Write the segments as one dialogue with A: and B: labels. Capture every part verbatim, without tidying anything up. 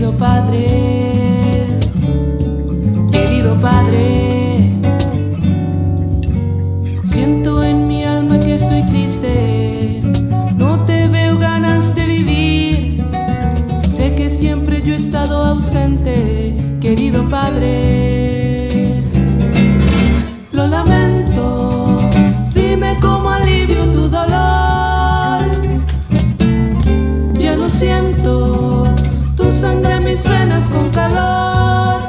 A: querido Padre, querido Padre. Siento en mi alma que estoy triste, no te veo ganas de vivir. Sé que siempre yo he estado ausente, querido Padre. Lo lamento, dime cómo alivio tu dolor. Ya no siento tu sangre en mis venas con calor.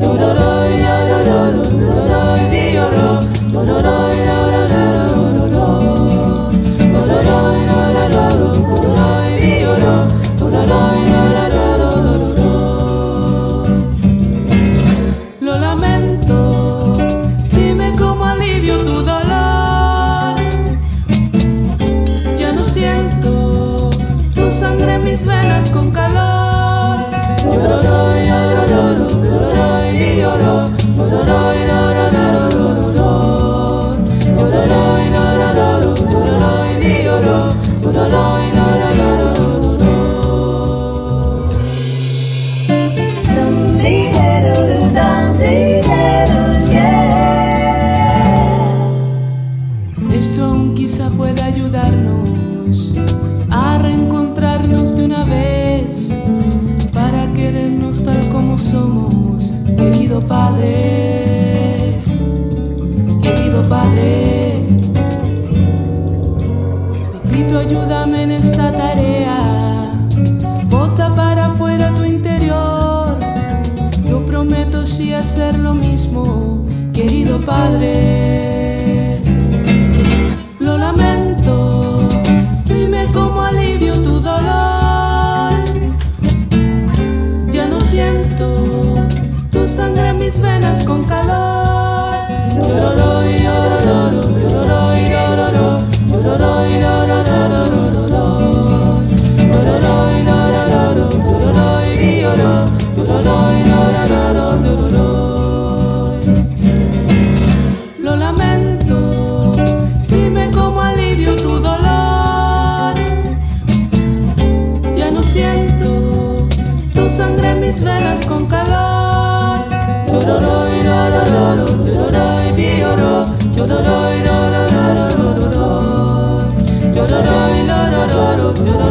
A: Lo lamento, dime cómo alivio tu dolor. Ya no siento tu sangre en mis venas con calor. Esto aún quizá pueda ayudarnos a reencontrarnos de una vez, para querernos tal como somos, querido Padre, querido Padre. Papito, ayúdame en esta tarea, bota para afuera tu interior. Yo prometo sí hacer lo mismo, querido Padre. Lo lamento, dime cómo alivio tu dolor. Ya no siento tu sangre en mis venas con calor. Lo lamento, dime cómo alivio tu dolor. Ya no siento tu sangre en mis venas con calor. Yo